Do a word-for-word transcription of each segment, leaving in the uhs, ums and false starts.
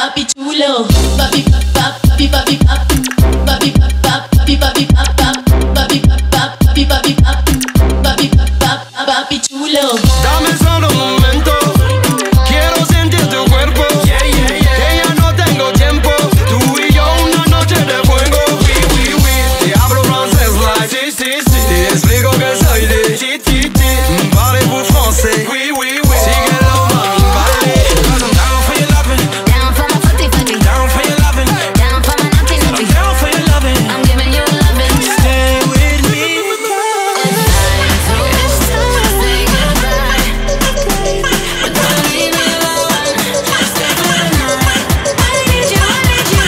papi chulo, papi papi papi papi papi papi papi papi papi papi papi papi chulo. Dame solo un momento, quiero sentir tu cuerpo. Yeah, yeah, yeah. Que ya no tengo tiempo, tú y yo una noche de fuego. Oui, oui, oui. Te hablo francés like si, si, si. Te explico que soy de ti, ti, ti. Parlez-vous français? Oui, oui, oui. Síguelo, mami, vale. Cause I'm down for your loving. Down for my footy footy. Down for your loving. Down for my naughty naughty. I'm down for your loving. I'm giving you loving. Stay with me. It's time to say goodbye, but don't leave me alone. Stay for the night. I need you, I need you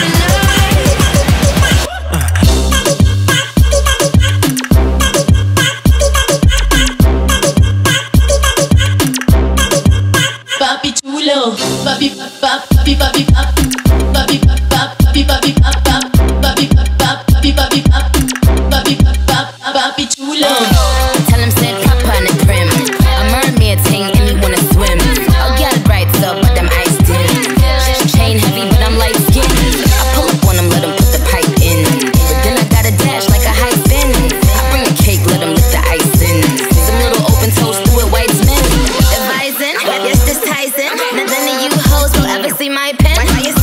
Papi chulo, papi papi papi papi papi papi papi papi papi papi papi papi papi chulo. Tell him said papa on the prim. A mermaid thing and you wanna swim. Oh girl bright so but them ice dim. Chain heavy but I'm light skin. I pull up on him, let him put the pipe in. But then I got a dash like a high spin. I bring a cake, let him lick the ice in. Some little open toast through it, white men. Advising, yes this Tyson. None of you hoes will ever see my pen. Why you